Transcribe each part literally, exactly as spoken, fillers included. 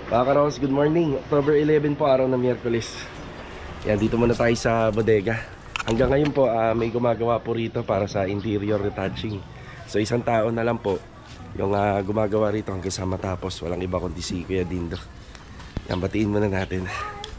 Mga Karos, good morning. October eleven po, araw ng Miyerkules. Yan, dito muna tayo sa bodega. Hanggang ngayon po, uh, may gumagawa po rito para sa interior retouching. So isang tao na lang po yung uh, gumagawa rito hanggang sa matapos. Walang iba kundi si Kuya Dindo. Yan, batiin muna natin.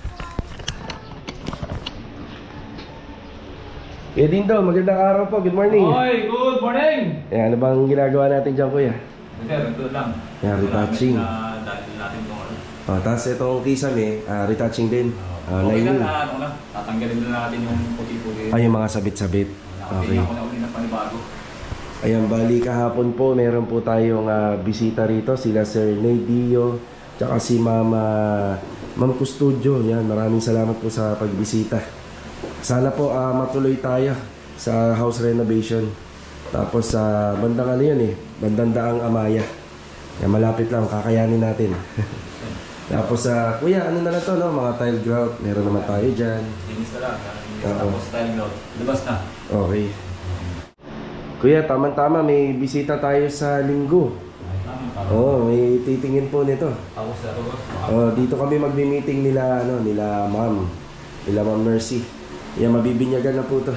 Kuya Dindo, magandang araw po. Good morning. Oy, good morning. Yan, ano bang ginagawa natin dyan, Kuya? Sir, ito lang. Yan, retouching. Dahil natin itong ano. Oh, tapos itong kisame, uh, retouching din. Uh, okay lining. na, ano na, tatanggalin na natin yung puti-puti. Ay, yung mga sabit-sabit. Okay. Ako na uli na panibago. Ayan, bali kahapon po, meron po tayong uh, bisita rito. Sila Sir Nadio, tsaka si Mama, Ma'am Custodio. Yan, maraming salamat po sa pagbisita. Sana po uh, matuloy tayo sa house renovation. Tapos sa uh, bandang ano yun eh, bandang Daang Amaya. Yan, malapit lang, kakayanin natin. Tapos sa, uh, kuya, ano na lang to, no? Mga tile grout, meron naman tayo dyan. Linis na lang, tapos tile grout. Labas na. Okay. Kuya, tama-tama, may bisita tayo sa linggo. Oo, oh, may titingin po nito. Tapos na to, Oh, dito kami magmi-meeting nila, ano, nila ma'am. Nila Ma'am Mercy. Yan, mabibinyagan na po to.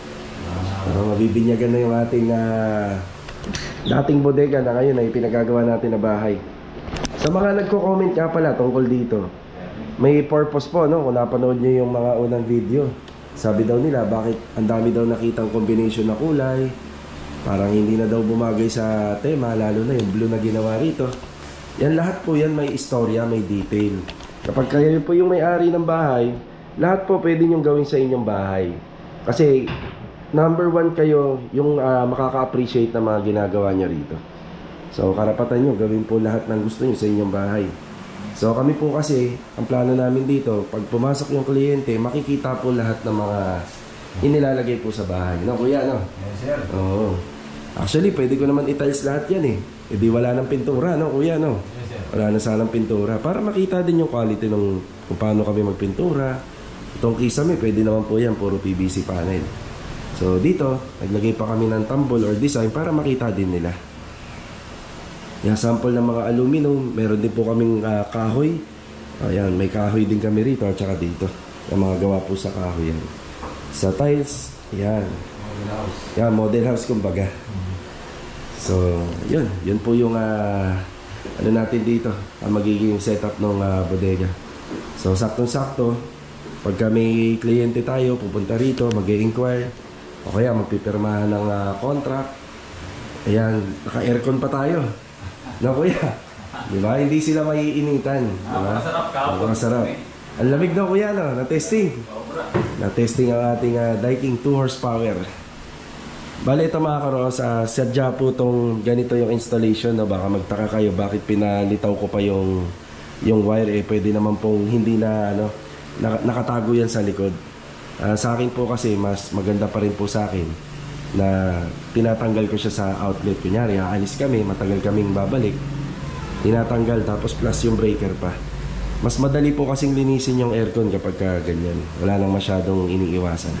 Uh, mabibinyagan na yung ating uh, dating bodega na ngayon ay pinagagawa natin na bahay. Sa mga nagko-comment nga pala tungkol dito, may purpose po, no? Kung napanood nyo yung mga unang video, sabi daw nila bakit ang dami daw nakitang combination na kulay, parang hindi na daw bumagay sa tema, lalo na yung blue na ginawa rito. Yan, lahat po yan may istorya, may detail. Kapag kayo po yung may-ari ng bahay, lahat po pwede nyong gawin sa inyong bahay. Kasi number one kayo yung uh, makaka-appreciate ng mga ginagawa nyo rito. So karapatan nyo, gawin po lahat ng gusto nyo sa inyong bahay. So kami po kasi, ang plano namin dito, pag pumasok yung kliyente, makikita po lahat ng mga inilalagay po sa bahay. No, kuya, no? Yes, sir. Oo. Actually, pwede ko naman i-tiles lahat yan eh. E di wala ng pintura, no, kuya, no? Yes, sir. Wala na sanang pintura. Para makita din yung quality ng kung paano kami magpintura. Itong kisame, pwede naman po yan, puro P V C panel. So dito, naglagay pa kami ng tambol or design para makita din nila. Yung sample ng mga aluminum, meron din po kaming uh, kahoy. Ayan, may kahoy din kami rito at saka dito. Yung mga gawa po sa kahoy yan. Sa tiles, yan. Model house. Yan, model house kumbaga. Mm-hmm. So, yun. Yun po yung uh, ano natin dito. Ang magiging setup ng uh, bodega. So, saktong-sakto. Pagka may kliyente tayo, pupunta rito, mag-i-inquire. O kaya magpipirmahan ng uh, contract. Ayan, naka-aircon pa tayo. No, kuya? Diba? Hindi sila maiinitan. Diba? Masarap ka. Masarap. Ang lamig daw, kuya, no? Na-testing. Na-testing ang ating uh, Daikin two horsepower. Bale, ito mga Karos, uh, sadya po itong ganito yung installation. No? Baka magtaka kayo bakit pinalitaw ko pa yung, yung wire. Eh, pwede naman pong hindi na, ano, nakatago yan sa likod. Uh, sa akin po kasi, mas maganda pa rin po sa akin na tinatanggal ko siya sa outlet. Kunyari, aalis kami, matagal kaming babalik, tinatanggal, tapos plus yung breaker pa. Mas madali po kasing linisin yung aircon kapag ka ganyan. Wala nang masyadong iniiwasan.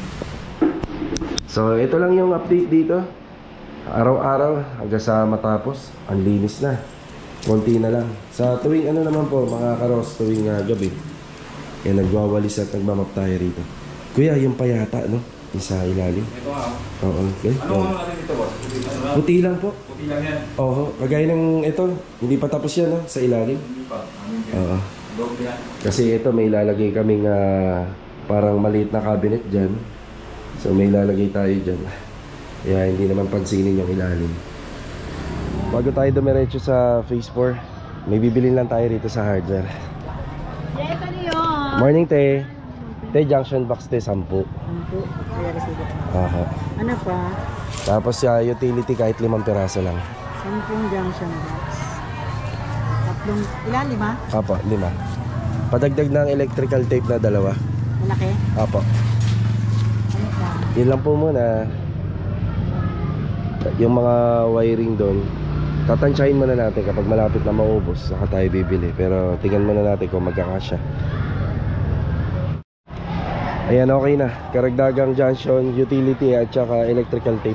So ito lang yung update dito. Araw-araw hanggang sa matapos, ang linis na. Konti na lang. Sa tuwing ano naman po mga Karos, tuwing uh, gabi, eh, nagwawalis at nagmamap tayo rito. Kuya, yung payata, no? Isa ilalim. Ito nga. Oo, okay. Ano ang natin dito, boss? Puti lang po. Puti lang yan. Oo, kagaya ng ito, hindi pa tapos yan, no? Sa ilalim. Hindi pa. Oo. Doble yan. Kasi ito may ilalagay kaming uh, parang maliit na cabinet dyan. So may ilalagay tayo dyan. Kaya hindi naman pansinin yung ilalim. Bago tayo dumiretso sa phase four, may bibilin lang tayo rito sa hardware. Yes, ano yun? Morning, te. Te, junction box, te, sampu. Sampu. Kaya resibo. Aha. Ano pa? Tapos uh, utility kahit limang piraso lang. Sampung junction box. Tatlong, ilan? Lima? Apo, lima. Padagdag ng electrical tape na dalawa. Malaki? Apo. Ano pa? Yun lang po muna. Yung mga wiring doon, tatansyahin muna natin kapag malapit na maubos, saka tayo bibili. Pero tingnan muna natin kung magkakasya. Ayan, okay na. Karagdagang junction, utility at saka electrical tape.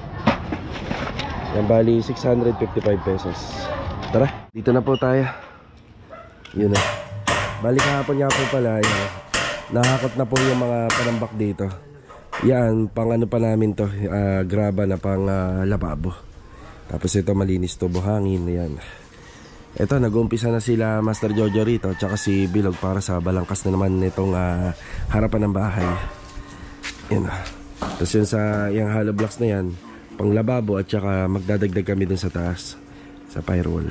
Yan, bali six hundred fifty-five pesos. Tara, dito na po tayo. Yun na. Balik kahapon nga po pala, yun, nahakot na po yung mga panambak dito. Yan, pang ano pa namin to, uh, graba na pang uh, lababo. Tapos ito malinis to, buhangin. Yan. Ito, nag-uumpisa na sila Master Jojo rito, tsaka si Bilog para sa balangkas na naman nitong uh, harapan ng bahay. Yan. Tapos yun sa yung hollow blocks na yan, pang lababo at tsaka magdadagdag kami dun sa taas, sa firewall.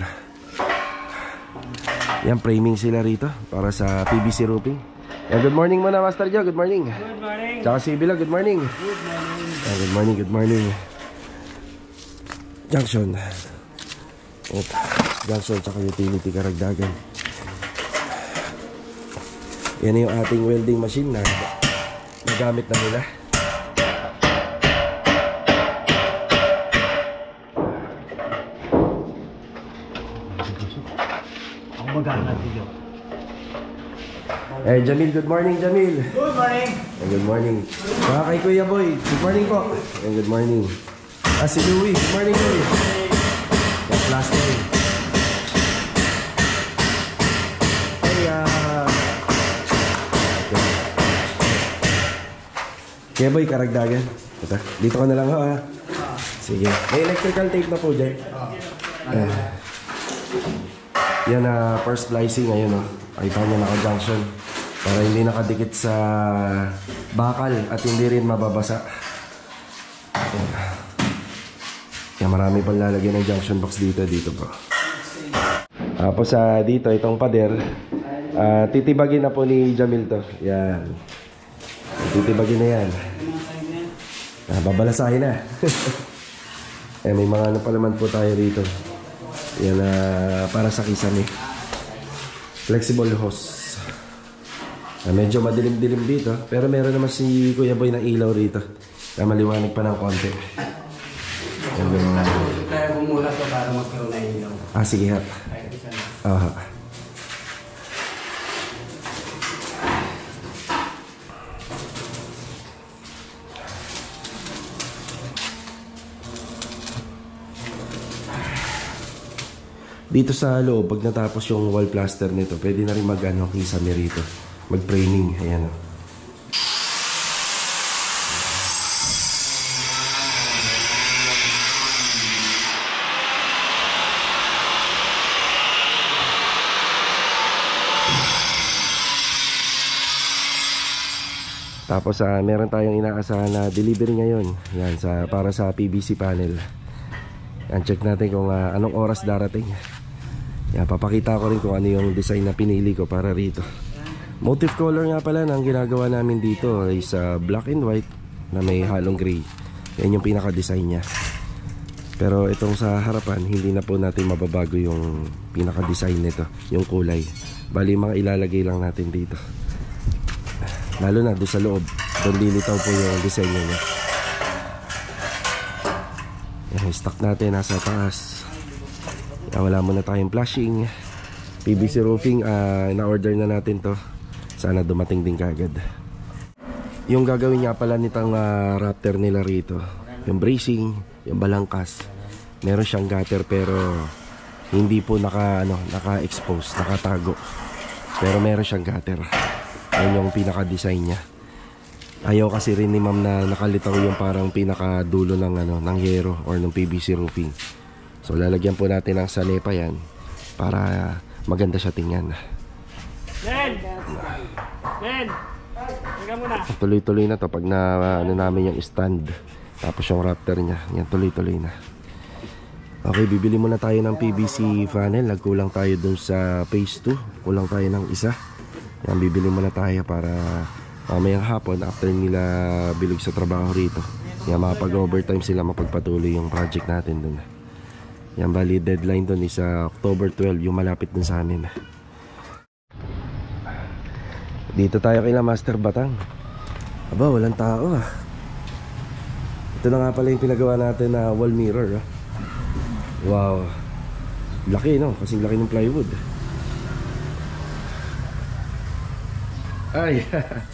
Yan, framing sila rito para sa P V C roofing. Yan, good morning muna Master Joe, good morning. Good morning. Tsaka si Bilog, good morning. Good morning. Yan, good morning, good morning. Junction. Ito, junction tsaka utility karagdagan. Yan yung ating welding machine na nagamit na nila. Eh, Jamil, good morning, Jamil. Good morning. Eh, good morning. Mga kay Kuya Boy, good morning po. Eh, good morning. Ah, si Louie, good morning, Louie. Yes, last day. Hey, ah... Kuya Boy, karagdagan. Ito, dito ka na lang ho, ha. Sige. May electrical tape na po dyan. Eh. Yan na uh, first splicing ngayon, no? Pakita nyo naka-junction para hindi nakadikit sa bakal at hindi rin mababasa. Yan, yan marami pang lalagyan ng junction box dito, dito po. Tapos uh, dito, itong pader, uh, titibagin na po ni Jamil to. Yan. Titibagin na yan. Uh, babalasahin na. Eh, may mga ano pa naman po tayo rito. Yan uh, para sa kisame. Flexible hose. Uh, medyo madilim-dilim dito. Pero meron naman si Kuya Boy ng ilaw rito. Kaya maliwanag pa ng konti. Yan yung mga... Kaya bumula to para magkaroon na ilaw. Ah, sige ha. Aha. Dito sa loob, pag natapos yung wall plaster nito, pwede na rin mag-ano, kisame rito. Mag-framing. Ayan o. Tapos uh, meron tayong inaasahan na delivery ngayon. Yan, sa, para sa P V C panel. Yan, check natin kung uh, anong oras darating. Yan, papakita ko rin kung ano yung design na pinili ko para rito. Motif color nga pala na ang ginagawa namin dito is uh, black and white na may halong gray. Yan yung pinaka-design niya. Pero itong sa harapan, hindi na po natin mababago yung pinaka-design nito, yung kulay. Bali, mga ilalagay lang natin dito. Lalo na doon sa loob, doon lilitaw po yung design niya. Yan, stock natin nasa taas. Yan, wala muna tayong flashing. P V C roofing, uh, na-order na natin to. Sana dumating din kagad. Yung gagawin niya pala nitong uh, Raptor nila rito, yung bracing, yung balangkas, meron siyang gutter pero hindi po naka, ano, naka-expose, nakatago. Pero meron siyang gutter. Ayun yung pinaka-design niya. Ayaw kasi rin ni ma'am na nakalitaw yung parang pinaka-dulo ng, ano, ng yero or ng P V C roofing. So lalagyan po natin ng sanepa yan para maganda siya tingnan. Ben! Ben! Teka muna. Tuloy-tuloy na to pag na ano namin yung stand. Tapos yung Raptor niya. Yan, tuloy-tuloy na. Okay, bibili muna tayo ng P V C funnel. Nagkulang tayo dun sa phase two. Kulang tayo ng isa. Yan, bibili muna tayo para mamayang hapon after nila bilog sa trabaho rito. Yan, makapag-overtime sila mapagpatuloy yung project natin dun. Yan, bali deadline dun is uh, October twelve, yung malapit dun sa amin. Dito tayo kay Master Batang. Aba, walang tao ah. Ito na nga pala yung pinagawa natin na wall mirror ah. Wow. Laki no, kasing laki ng plywood. Ay.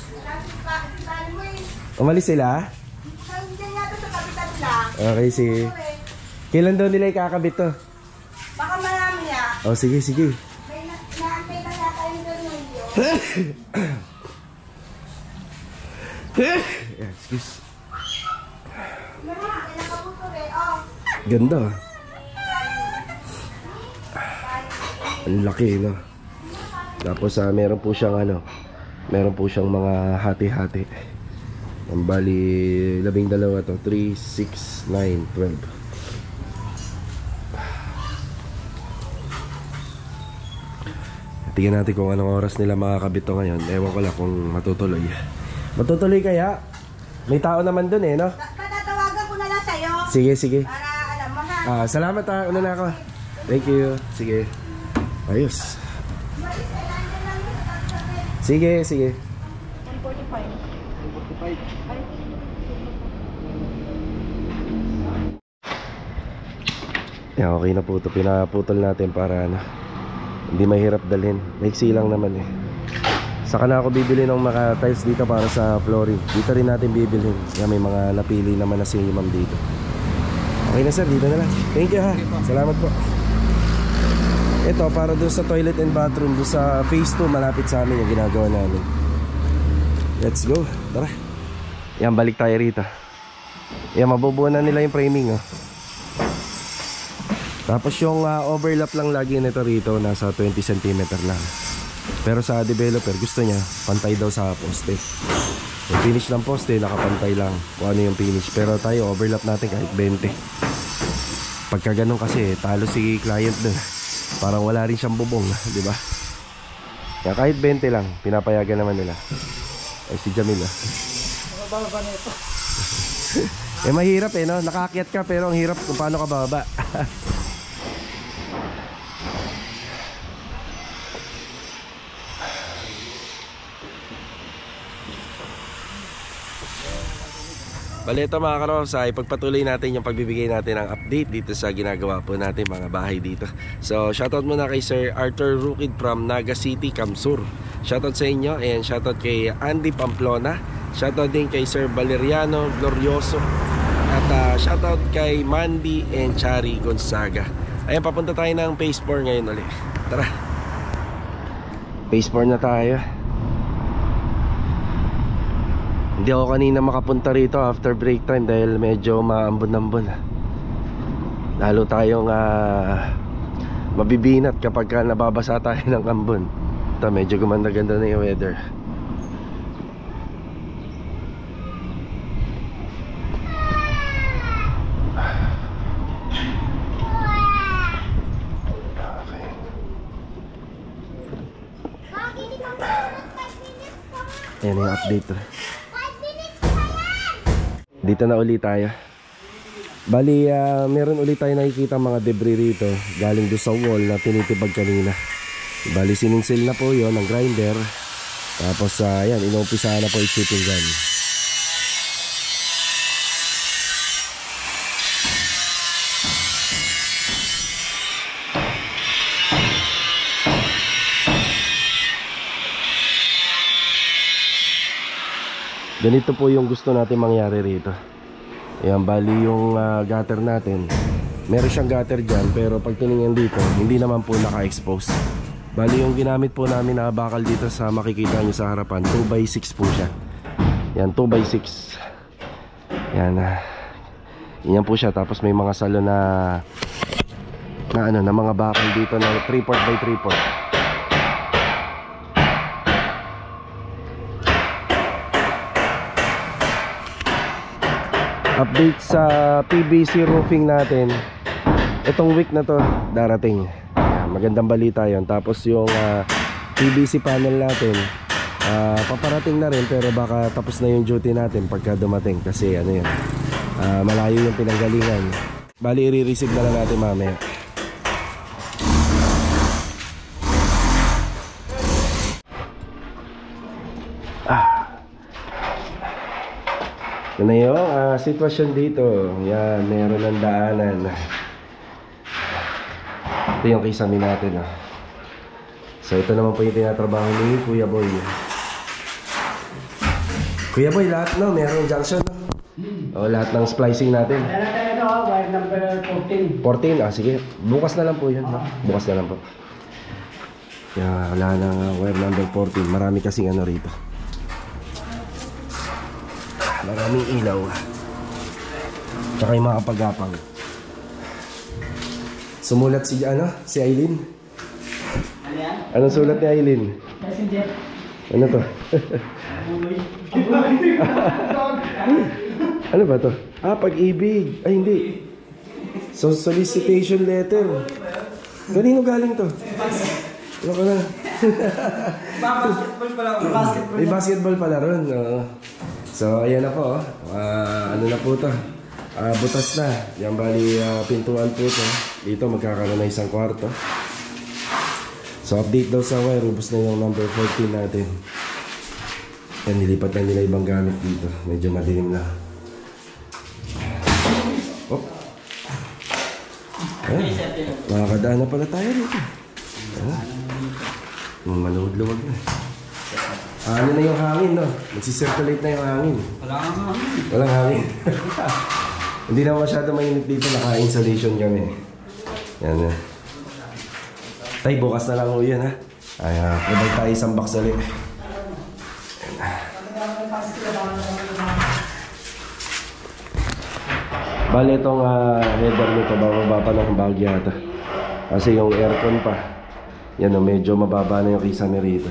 Umalis sila? Okay, sige. Kailan daw nila ikakabit to? Baka marami ya. Oh, sige, sige. May na- inaantay Excuse. Ganda ah. Ang laki, no? Tapos uh, meron po siyang ano, meron po siyang mga hati-hati. Ang bali labing dalawa to, three, six, nine, twelve. Tingnan natin kung anong oras nila makakabit to ngayon. Ewan ko lang kung matutuloy. Matutuloy kaya? May tao naman dun eh, no? Patatawagan ko na lang sa'yo. Sige, sige. Para alam mo ha. Ah, salamat ha. Una na ako. Thank you. Sige. Ayos. Sige, sige. one forty-five. Yeah, okay na po ito. Pinaputol natin para ano, hindi mahirap dalhin. Maiksi lang naman eh. Saka na ako bibili ng mga tiles dito para sa flooring. Dito rin natin bibilhin. Kaya may mga napili naman na si ma'am dito. Okay na sir, dito na lang. Thank you ha. Salamat po. Ito para doon sa toilet and bathroom, doon sa phase two malapit sa amin yung ginagawa namin. Let's go. Tara. Yan, balik tayo rito. Yan, mabubuo na nila yung framing oh. Tapos yung uh, overlap lang lagi nito rito, nasa twenty centimeter lang. Pero sa developer gusto niya pantay daw sa poste. Yung finish ng poste nakapantay lang kung ano yung finish. Pero tayo overlap natin kahit twenty. Pagka ganun kasi talo si client dun. Parang wala rin siyang bubong, di ba? Kaya kahit twenty lang pinapayagan naman nila. Ay si Jamila. Mababa na ito. Eh mahirap eh no, nakaakyat ka pero ang hirap kung paano ka bababa. Bale ito mga karops, ay pagpatuloy natin yung pagbibigay natin ng update dito sa ginagawa po natin mga bahay dito. So shoutout muna kay Sir Arthur Rukid from Naga City, Kamsur. Shoutout sa inyo and shoutout kay Andy Pamplona. Shoutout din kay Sir Valeriano Glorioso. At uh, shoutout kay Mandy and Chari Gonzaga. Ayan, papunta tayo ng phase four ngayon ulit. Tara, phase four na tayo. Hindi ako kanina makapunta rito after break time dahil medyo maambon-ambon. Lalo tayong uh, mabibinat kapag ka nababasa tayo ng ambon. Ito, medyo gumanda-ganda na yung weather. Okay. Ayan yung update. Dito na ulit tayo. Bali, uh, meron ulit tayo nakikita mga debris rito galing doon sa wall na tinitibag kanina. Bali, sininsil na po yon ng grinder. Tapos, uh, yan, inumpisa na po yung chipping gun. Ganito po yung gusto natin mangyari rito. Ayan, bali yung uh, gutter natin. Meron siyang gutter dyan, pero pag tinignan dito, hindi naman po naka-expose. Bali yung ginamit po namin na bakal dito sa makikita nyo sa harapan, two by six po siya. Yan, two by six. Yan, uh, yan po siya. Tapos may mga salo na na ano, na mga bakal dito na three port by three port. Update sa P V C roofing natin. Itong week na to darating. Ayan, magandang balita yon. Tapos yung uh, P V C panel natin uh, paparating na rin, pero baka tapos na yung duty natin pagka dumating. Kasi ano yun, uh, malayo yung pinanggalingan. Bali i-receive na lang natin mamaya. Ah, ito na yung uh, sitwasyon dito. Yan, meron ng daanan. Ito yung kisame natin. Oh. So ito naman po yung tinatrabaho ni Kuya Boy. Kuya Boy, lahat no, meron junction no? Hmm. O, lahat ng splicing natin. Meron tayo ito, wire number fourteen. fourteen, ah sige. Bukas na lang po yun. No? Bukas na lang po. Yan, wala na nga wire number fourteen. Marami kasing ano rito. Maraming ilaw. Tsaka yung mga kapagapang. Sumulat si, ano, si Aileen. Ano yan? Anong sulat ni Aileen? Messenger. Ano to? Ano ba to? Ah, pag-ibig. Ay, hindi. So, solicitation letter. Kanino galing to? Ano ka na? Basketball pala. Basketball. May basketball pala ron. Oo. So, ayan na po. Uh, ano na po to? Uh, butas na. Yan bali uh, pintuan po to. Dito magkakaroon na isang kwarto. So, update daw sa wire. Ubus na yung number fourteen natin. Yan, nilipat na nila ibang gamit dito. Medyo madilim na. Oh. Ayan. Makakadaan na pala tayo dito. Ayan. Maluwag-luwag na. Ah, ano na yung hangin, no? Magsisirculate na yung hangin. Wala kang hangin. Walang hangin. Hindi na masyado mainit dito. Naka-insulation kami. Yan na. Tay, bukas na lang ho yan, ha? Ay, uh, pabay tayo isang box ulit. Bale, itong uh, header nito, bababa pa ng bagyo yata. Kasi yung aircon pa. Yan o, medyo mababa na yung kisame rito.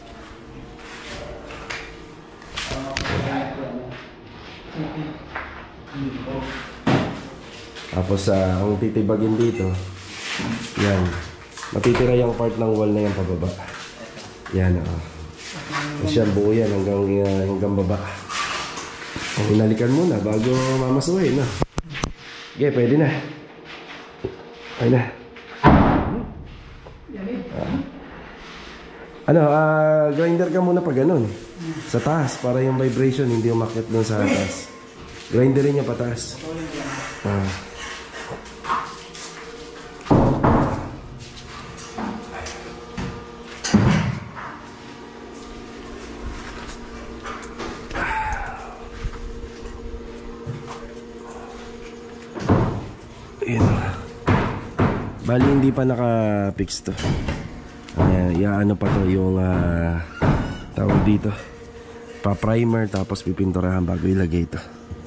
Tapos uh, ang titibagin dito, yan, matitira yung part ng wall na yan pababa. Yan o. Tapos yan, buo yan hanggang, uh, hanggang baba. Inalikan muna bago mamasuhin, no? Okay, pwede na. Pwede na. Ah. Ano, uh, grinder ka muna pag ganun. Sa taas, para yung vibration hindi umakyat doon sa taas. Grinderin niya pataas. Ah. Bali hindi pa naka-fix to. Ayan, iaano pa to yung uh, tawag dito. Pa-primer tapos pipinturahan bago ilagay ito.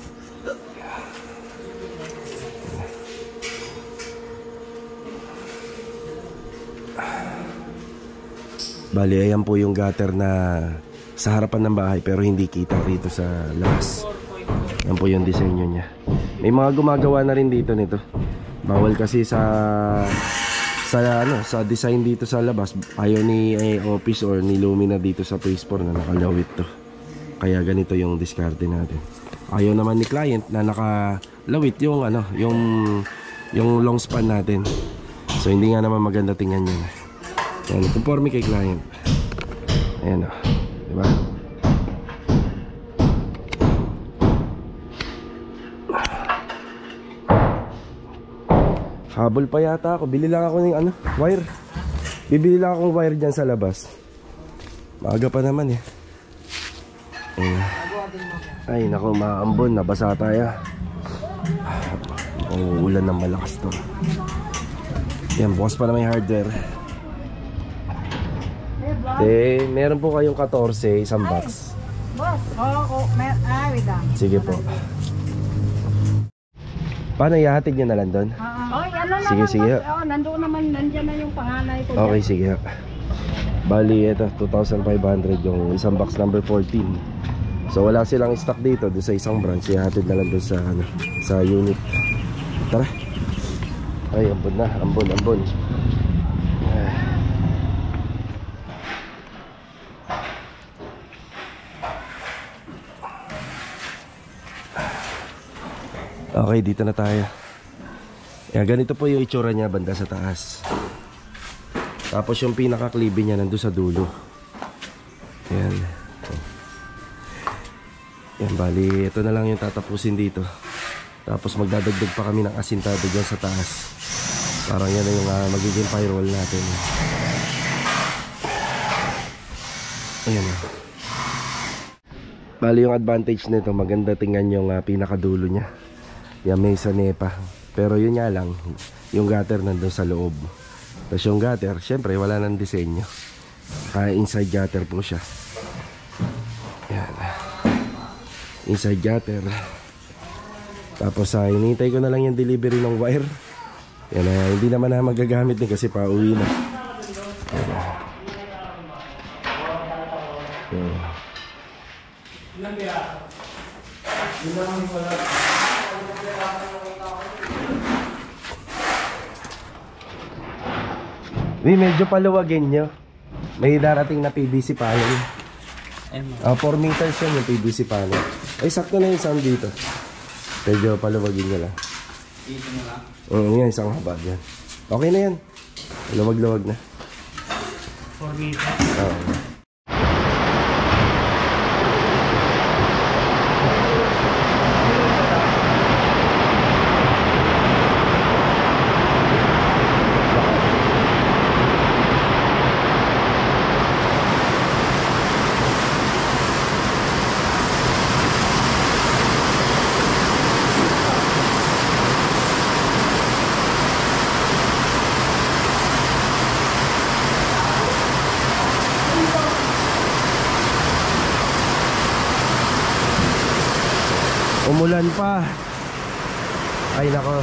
Bali ayan po yung gutter na sa harapan ng bahay pero hindi kita rito sa labas. Ayan po yung disenyo niya. May mga gumagawa na rin dito nito. Bawal kasi sa sa ano sa design dito sa labas. Ayaw ni eh, Office or ni Lumina dito sa Phase four na nakalawit to. Kaya ganito yung diskarte natin. Ayaw naman ni client na nakalawit yung ano, yung yung long span natin. So hindi nga naman maganda tingnan yun. Yan, conforme kay client. Ayan o, di ba? Habol pa yata ako. Bili lang ako ng ano, wire. Bibili lang akong wire dyan sa labas. Maaga pa naman eh. Ayan. Ay naku, maambon. Nabasa tayo. Ang ulan ng malakas to. Yan, bukas pa na may hardware. Eh, meron po kayong fourteen, isang box. Boss, oo, oh, mer ah, wait lang. Sige po. Paano, ihahatid nyo na lang doon? Oy, ano Sige, naman, sige. boss? Oh, nandoon naman, nandiyan na yung panganay ko. Okay, sige. Bali, ito, two thousand five hundred yung isang box number fourteen. So, wala silang stock dito, doon sa isang branch. Ihahatid na lang doon sa, ano, sa unit. Tara. Ay, ambon na. Ambon, ambon. Ay. Okay, dito na tayo. Yan, ganito po yung itsura niya banda sa taas. Tapos yung pinaka-klibe niya nandun sa dulo. Yan. Yan, bali, ito na lang yung tatapusin dito. Tapos magdadagdag pa kami ng asintado dyan sa taas. Parang yan na yung uh, magiging firewall natin. Ayan o. Bali yung advantage nito, maganda tingnan yung uh, pinakadulo niya. Yan, may sa nepa. Pero yun nga lang, yung gutter nandun sa loob. Tapos yung gutter, syempre wala nang disenyo. Kaya inside gutter po siya. Yan. Inside gutter. Tapos uh, hinihintay ko na lang yung delivery ng wire. Yan, uh, hindi naman na magagamit din kasi pauwi na. Yan. Yan. Di, medyo paluwagin nyo. May darating na P V C panel. Uh, four meters yun yung P V C panel. Ay, sakto na yung sound dito. Medyo paluwagin nyo lang. Dito na lang. Oo, yan, isang habag yan. Okay na yan. Luwag-luwag na. four meters. Oo. Umulan pa. Ay nako.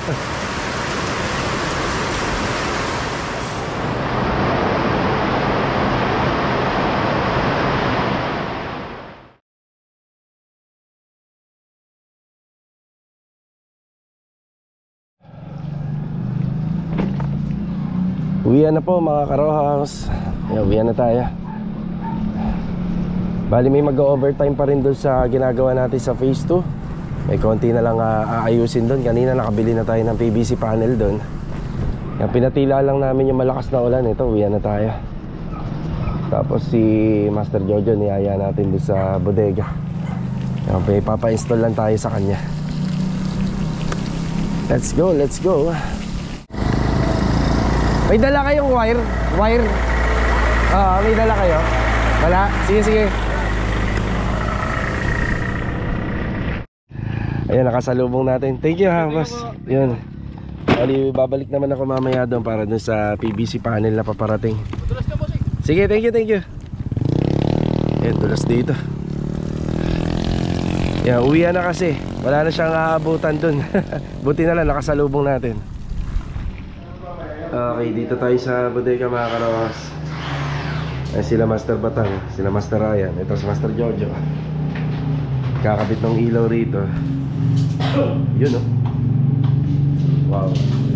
Uwian na po mga karohas. Uwian na tayo. Bali may mag-overtime pa rin doon sa ginagawa natin sa phase two. May konti na lang uh, aayusin doon. Kanina nakabili na tayo ng P V C panel doon. Yan, pinatila lang namin yung malakas na ulan. Ito, uwian na tayo. Tapos si Master Jojo niyaya natin doon sa bodega. Yan, papa-install lang tayo sa kanya. Let's go, let's go. May dala kayong wire? Wire? Oo, may dala kayo? Wala? Sige, sige. Ayan, nakasalubong natin. Thank you ha, boss. Yun. Bali, babalik naman ako mamaya doon para doon sa P V C panel na paparating. Sige, thank you, thank you. Ayan, dulas dito. Yan, uwi na kasi. Wala na siyang aabutan doon. Buti na lang, nakasalubong natin. Okay, dito tayo sa bodega mga karoas. Ay, sila Master Batang, sila Master Ryan. Ito si Master Jojo. Kakabit ng ilaw rito. Yun oh. Wow.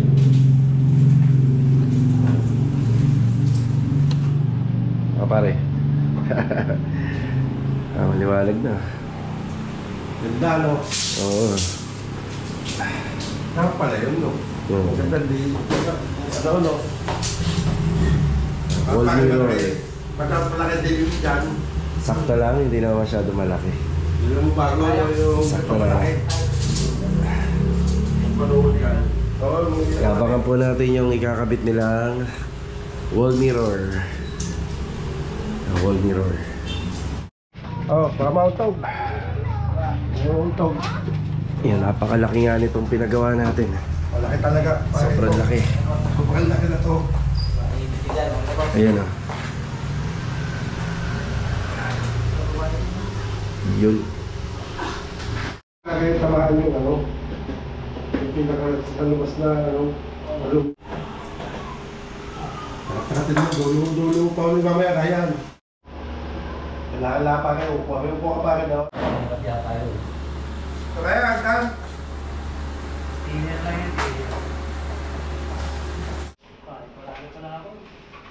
Ah, pare. Ah, maliwalag na. Ganda, no? Oo. Saan pala yun, no? Yun. Ganda din. Ano, no? Wall mirror eh. Ba't malaki din yung dyan? Sakto lang, hindi naman masyado malaki. Yun mo bago yung Sakto lang. Panood yan. Oo, Abangan po natin yung ikakabit nilang wall mirror. Ah, wall mirror. Oh, pamauntog. Pamauntog. Yan, napakalaki nga nitong pinagawa natin. Malaki talaga. Sobrang laki. Sobrang laki na to. Ayan o. Yun. Kaya tamaan yung ano, yung pinaka sa lumas na ano, alum. Takatin mo, dulo-dulo pa ulit mamaya, kayan. Kailangan pa kayo, upo kami, upo ka pa rin, no? Kaya, kan? Tingnan lang yun, tingnan. Palagi pa lang ako.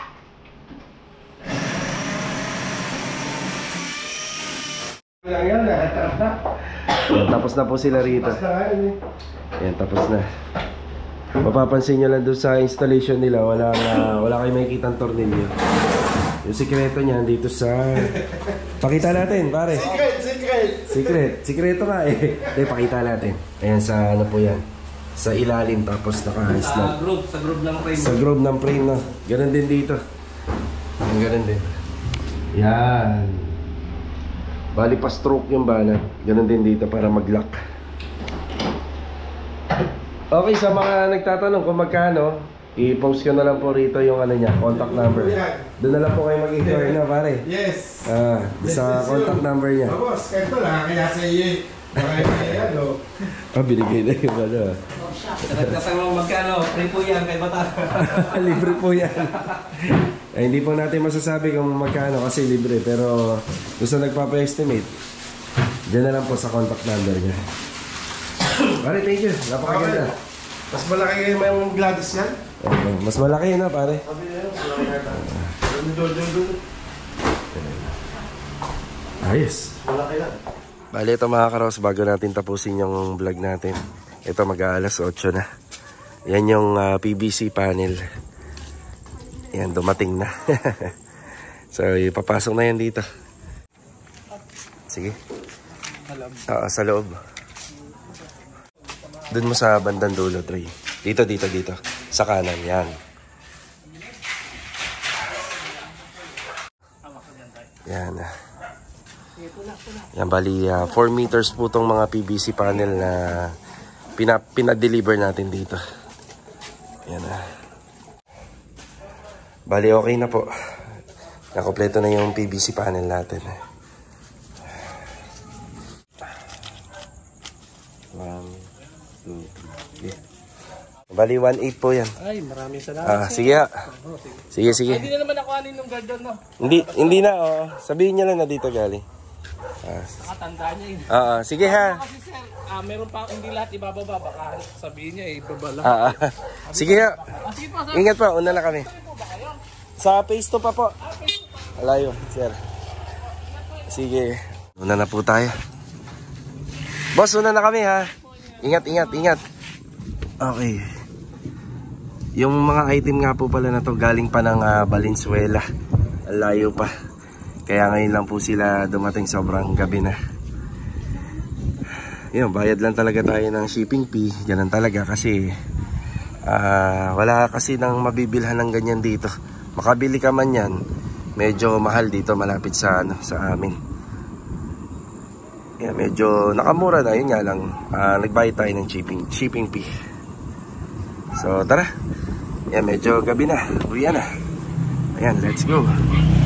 Yan, yan, nakatap na. Yan, tapos na po sila rito. Tapos na kayo, eh. Yan, tapos na. Mapapansin nyo lang doon sa installation nila, wala, uh, wala kayo makikita ang tornilyo. Yung sikreto niyan dito sa... Pakita natin, pare. Secret, secret. Secret. Sikreto nga eh. Hindi, pakita natin. Ayan, sa ano po yan. Sa ilalim, tapos naka-slot. Sa group, sa group ng frame. Sa groove ng frame na. Ganun din dito. Ang ganun din. Yan. Bali pa stroke yung banat. Ganun din dito para mag-lock. Okay, sa mga nagtatanong kung magkano, I-post ko na lang po rito yung ano niya, contact number. Doon na lang po kayo mag-inquire na, pare. Yes. Ah, sa contact number niya. Oh, boss, kahit ito lang, kaya sa iyo eh. Baka yung ano. Ah, binigay na yung ano. Nagkasama magkano, free po yan kay Bata. Libre po yan. Ay, hindi po natin masasabi kung magkano kasi libre. Pero gusto nagpapa-estimate, dyan na lang po sa contact number niya. Pare, thank you. Napakaganda. Mas malaki kayo may yung Gladys yan? Okay. Mas malaki na, pare. Sabi niya, mas malaki yata. Doon, doon, doon. Ayos. Malaki na. Bali, ito mga karos, bago natin tapusin yung vlog natin. Ito mag-aalas otso na. Yan yung uh, P V C panel. Yan, dumating na. So, ipapasok na yan dito. Sige. Oo, sa loob. Doon mo sa bandang dulo, Trey. Dito, dito, dito. Sa kanan, yan. Yan. Yan, bali, uh, four meters po itong mga P V C panel na pina, pinadeliver natin dito. Yan na. Bali, okay na po. Nakompleto na yung P V C panel natin. One, two, three. Bali, one eight po yan. Ay, maraming salamat. Ah, sige ha. Sige, sige. Hindi na naman ako anin ng garden, no? Hindi, hindi na, oh. Sabihin niya lang na dito galing. Ah, Nakatanda niya eh. ah, ah, sige ha. Kasi sir, ah, meron pa hindi lahat ibababa. Baka sabihin niya eh, ibaba lang. Ah, ah. Sige ha. Ah, sige po, sir. Ingat pa, una na kami. Sa phase two pa po. Alayo, sir. Sige. Una na po tayo. Boss, una na kami ha. Ingat, ingat, ingat. Okay. Yung mga item nga po pala na to galing pa ng uh, Valenzuela. Alayo pa. Kaya ngayon lang po sila dumating, sobrang gabi na. Yun, bayad lang talaga tayo ng shipping fee. Ganun talaga kasi uh, wala kasi nang mabibilhan ng ganyan dito. Makabili ka man yan, medyo mahal dito malapit sa ano, sa amin. Yeah, medyo nakamura na, yun nga lang. Uh, nagbayad tayo ng shipping, shipping fee. So tara. Yeah, medyo gabi na. Uwi na. Ayan, let's go.